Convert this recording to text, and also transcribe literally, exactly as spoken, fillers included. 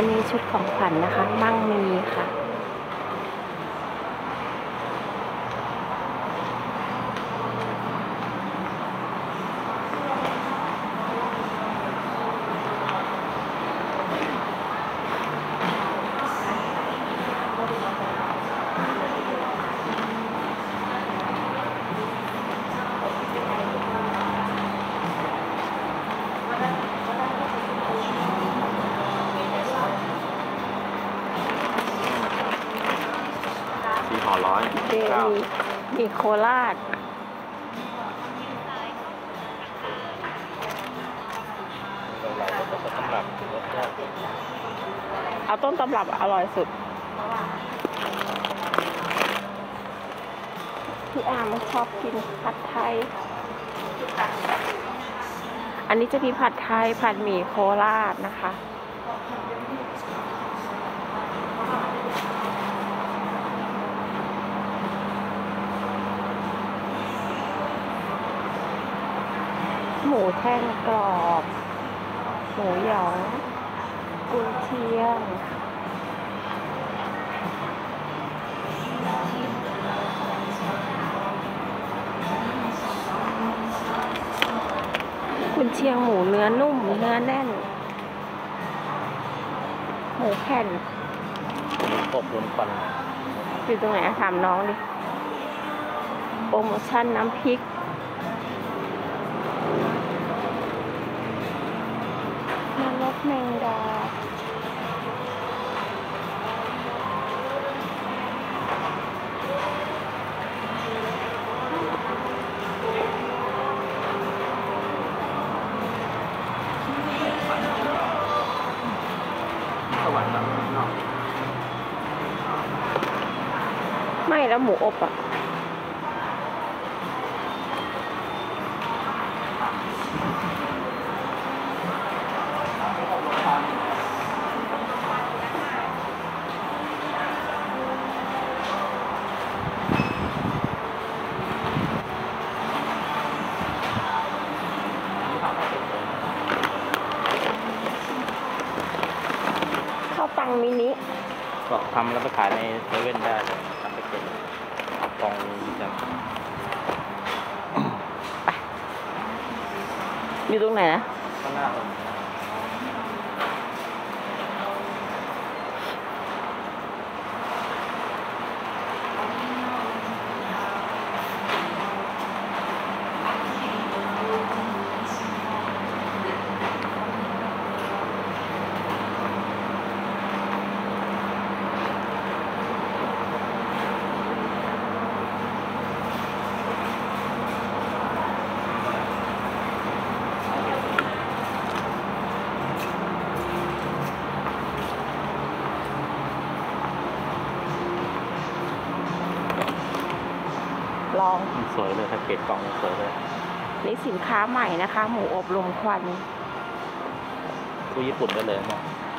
อันนี้ชุดของขวัญ นะคะ มั่งมีค่ะห่อร้อยเดลีมีโคราชเอาต้นตำรับอร่อยสุดพี่อามันชอบกินผัดไทยอันนี้จะมีผัดไทยผัดหมี่โคราชนะคะหมูแท่งกรอบหมูหยองกุนเชียงกุนเชียงหมูเนื้อนุ่มเนื้อแน่นหมูแผ่นอบรมควันอยู่ตรงไหนถามน้องดิโปรโมชั่นน้ำพริกนรกแมงดาสวรรค์เนาะไม่แล้วหมูอบอ่ะข้าวตังมินิก็ทำแล้วไปขายในเซเว่นได้เลยทำไปเก็บกองจังอยู่ตรงไหนนะข้างหน้าลองสวยเลยแพ็กเกจกล่องสวยเลยนี่สินค้าใหม่นะคะหมูอบลมควันผู้ญี่ปุ่นได้เลยนะ